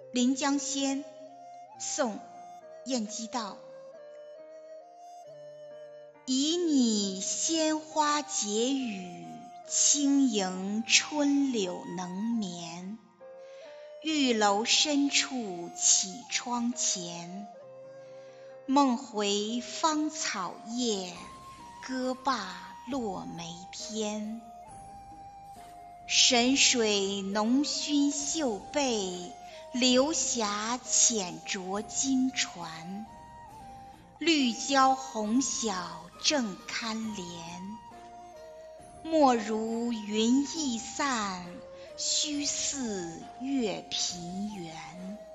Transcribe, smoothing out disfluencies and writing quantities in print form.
临江仙，宋·晏几道。旖旎鲜花解语，轻盈春柳能眠。玉楼深处绮窗前，梦回芳草叶，歌罢落梅天。神水浓熏绣被，流霞浅濯金船。绿郊红晓正堪怜，莫如云易散，须似月平圆。